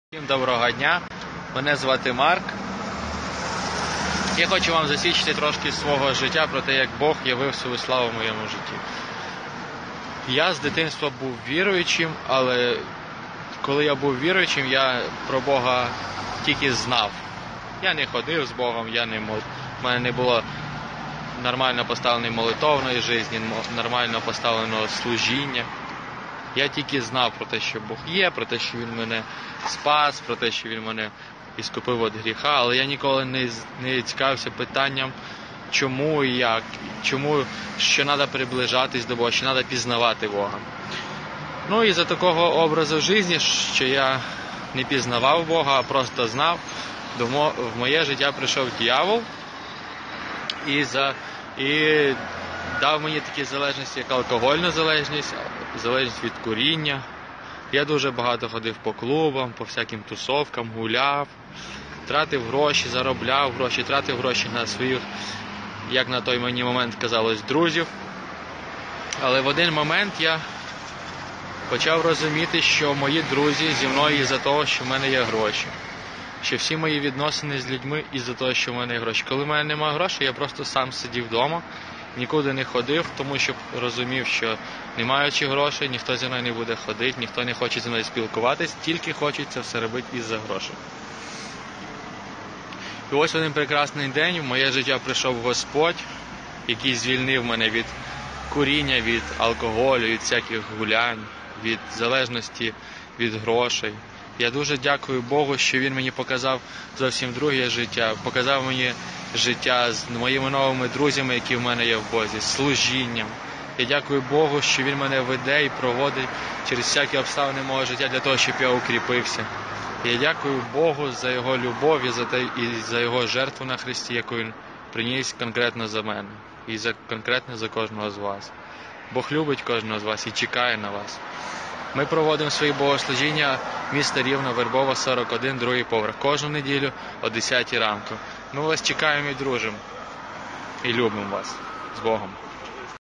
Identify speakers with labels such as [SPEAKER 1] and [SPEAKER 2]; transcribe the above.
[SPEAKER 1] Всім доброго дня, мене звати Марк. Я хочу вам засвідчити трошки свого життя про те, як Бог явив свою славу в моєму житті. Я з дитинства був віруючим, але коли я був віруючим, я про Бога тільки знав. Я не ходив з Богом, в мене не було нормально поставленої молитовної житті, нормально поставленого служіння. Я тільки знав про те, що Бог є, про те, що Він мене спас, про те, що Він мене іскупив від гріха, але я ніколи не цікавився питанням, чому і як, що треба приближатись до Бога, що треба пізнавати Бога. Ну і за такого образу життя, що я не пізнавав Бога, а просто знав, в моє життя прийшов диявол і дав мені такі залежності, як алкогольна залежність, залежність від куріння. Я дуже багато ходив по клубам, по всяким тусовкам, гуляв, тратив гроші, заробляв гроші, тратив гроші на своїх, як на той мені момент казалось, друзів. Але в один момент я почав розуміти, що мої друзі зі мною із-за того, що в мене є гроші. Що всі мої відносини з людьми із-за того, що в мене є гроші. Коли в мене немає грошей, я просто сам сидів вдома, нікуди не ходив, тому що розумів, що не маючи грошей, ніхто зі мною не буде ходити, ніхто не хоче зі мною спілкуватись, тільки хочуть це все робити із-за грошей. І ось один прекрасний день в моє життя прийшов Господь, який звільнив мене від куріння, від алкоголю, від всяких гулянь, від залежності від грошей. Я дуже дякую Богу, що Він мені показав зовсім друге життя, показав мені життя з моїми новими друзями, які в мене є в Бозі, служінням. Я дякую Богу, що Він мене веде і проводить через всякі обставини мого життя для того, щоб я укріпився. Я дякую Богу за Його любов і за Його жертву на Христі, яку Він приніс конкретно за мене і конкретно за кожного з вас. Бог любить кожного з вас і чекає на вас. Ми проводимо свої богослужіння міста Рівно, Вербова, 41, другий поверх, кожну неділю о 10 ранку. Ми вас чекаємо і дружимо, і любимо вас. З Богом.